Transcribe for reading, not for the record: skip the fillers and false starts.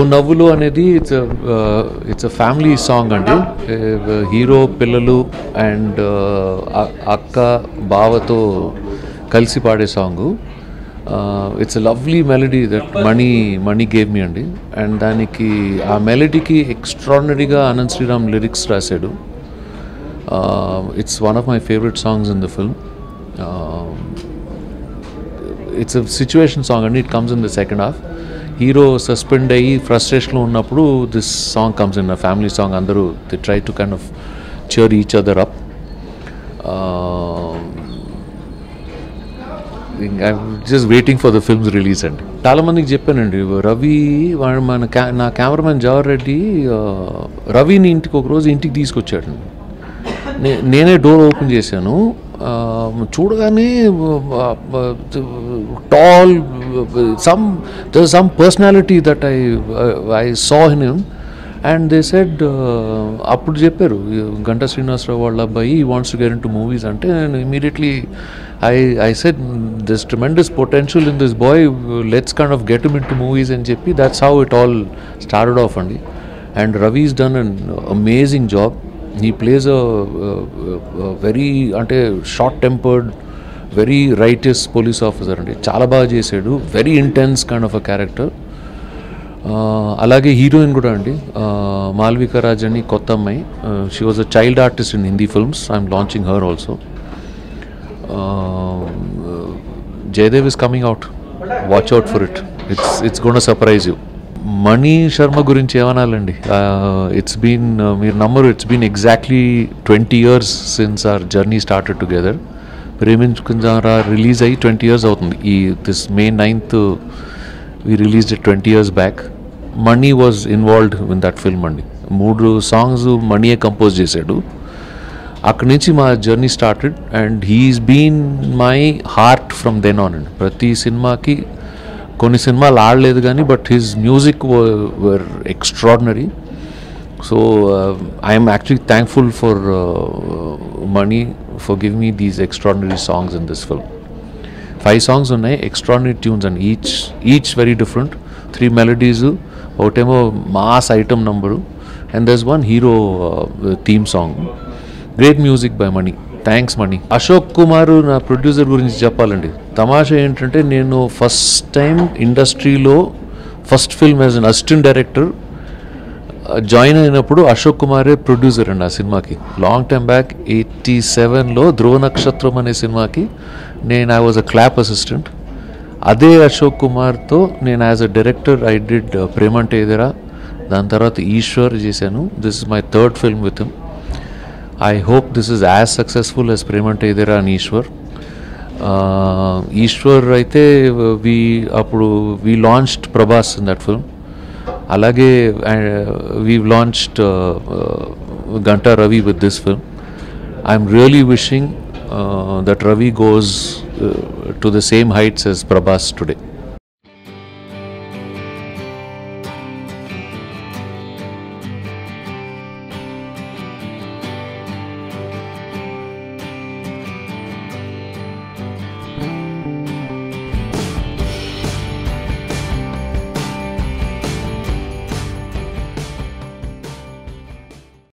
నవ్వులు అనేది it's a family song అండి. హీరో పిల్లలు అండ్ అక్క బావతో కలిసి పాడే song. It's a lovely melody that Mani gave me అండి. అండ్ దానికి ఆ మెలడీకి ఎక్స్ట్రాడినరీగా అనంత్ శ్రీరామ్ లిరిక్స్ రాశాడు. It's one of my favourite songs in the film. It's a situation song అండి. It comes in the second half. Hero suspend అయ్యి ఫ్రస్ట్రేషన్లో ఉన్నప్పుడు this song comes in. A family song. అందరూ the try to kind of cheer each other up. I'm just waiting for the film's release అండి. చాలా మందికి చెప్పానండి, రవి నా cameraman Jawahar Reddy రవిని ఒకరోజు ఇంటికి తీసుకొచ్చాడు. నేనే డోర్ ఓపెన్ చేశాను. చూడగానే tall some personality that I saw in him. And they said, అప్పుడు చెప్పారు గంటా శ్రీనివాసరావు వాళ్ళ అబ్బాయి he wants to get into movies అంటే, నేను immediately I said this tremendous potential in this boy, let's kind of get him into movies అని చెప్పి that's how it all started off అండి. And Ravi's done an amazing job. He plays a very అంటే short tempered very righteous police officer అండి. చాలా బాగా చేశాడు. Very intense kind of a character. అలాగే heroine కూడా అండి, మాల్వికా రాజ్ అని కొత్త అమ్మాయి. She was a child artist in Hindi films. I'm launching her also. Jayadev is coming out. Watch out for it. It's gonna surprise you. Mani Sharma గురించి ఏమనాలండి. ఇట్స్ బీన్, మీరు నమ్మరు, it's been exactly 20 years since our journey started together. Preminchukundam Raa release అయ్యి 20 years అవుతుంది. This May 9th we released it 20 years back. Mani was involved in that film అండి. 3 songs మనీయే compose చేశాడు. అక్కడి నుంచి మా journey started and he's been my heart from then on అండి. ప్రతి సినిమాకి, కొన్ని సినిమాలు ఆడలేదు కానీ but his music were extraordinary. So I'm actually thankful for Mani for giving me these extraordinary songs in this film. 5 songs ఉన్నాయి, extraordinary tunes and each very different. 3 melodies, ఒకటేమో mass item number, and there's one hero theme song. Great music by Mani. Thanks Mani. Ashok Kumar నా producer గురించి చెప్పాలండి. తమాషా ఏంటంటే, నేను first time ఇండస్ట్రీలో first film as an assistant director join అయినప్పుడు అశోక్ కుమారే ప్రొడ్యూసర్ అండి ఆ సినిమాకి. లాంగ్ టైమ్ బ్యాక్ 87లో ధ్రువ నక్షత్రం అనే సినిమాకి I was a clap assistant. అదే అశోక్ కుమార్తో నేను as a director I did Premante Edura. దాని తర్వాత ఈశ్వర్ చేశాను. This is my 3rd film with him. I hope this is as successful as Premante Edura and Eshwar. Eshwar అయితే అప్పుడు we launched Prabhas in that film. అలాగే we launched Ganta Ravi with this film. I'm really wishing that Ravi goes to the same heights as Prabhas today.